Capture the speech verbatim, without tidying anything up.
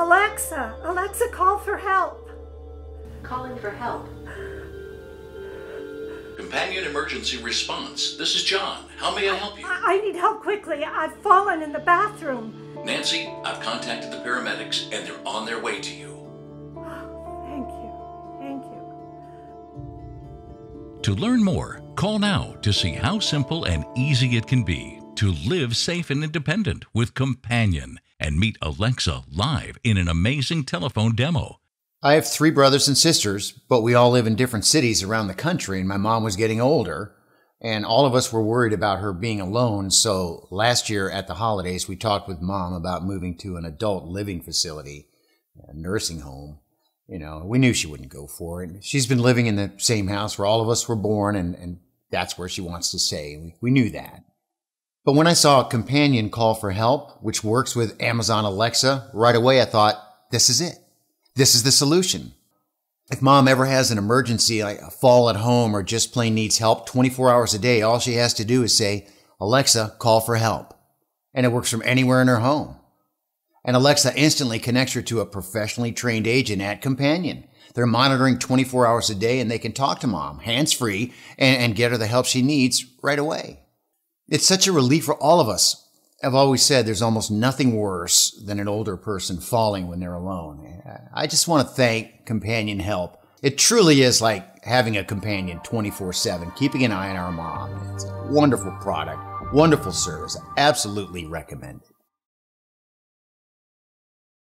Alexa, Alexa, call for help. Calling for help. Companion Emergency Response. This is John. How may I help you? I, I need help quickly. I've fallen in the bathroom. Nancy, I've contacted the paramedics and they're on their way to you. Thank you. Thank you. To learn more, call now to see how simple and easy it can be to live safe and independent with Companion and meet Alexa live in an amazing telephone demo. I have three brothers and sisters, but we all live in different cities around the country, and my mom was getting older, and all of us were worried about her being alone. So last year at the holidays, we talked with Mom about moving to an adult living facility, a nursing home. You know, we knew she wouldn't go for it. She's been living in the same house where all of us were born, and, and that's where she wants to stay. We, we knew that. But when I saw a Companion call for help, which works with Amazon Alexa, right away I thought, this is it. This is the solution. If Mom ever has an emergency, like a fall at home or just plain needs help twenty-four hours a day, all she has to do is say, Alexa, call for help. And it works from anywhere in her home. And Alexa instantly connects her to a professionally trained agent at Companion. They're monitoring twenty-four hours a day and they can talk to Mom hands-free and, and get her the help she needs right away. It's such a relief for all of us. I've always said there's almost nothing worse than an older person falling when they're alone. I just want to thank Companion Help. It truly is like having a companion twenty-four seven, keeping an eye on our mom. It's a wonderful product, wonderful service. I absolutely recommend it.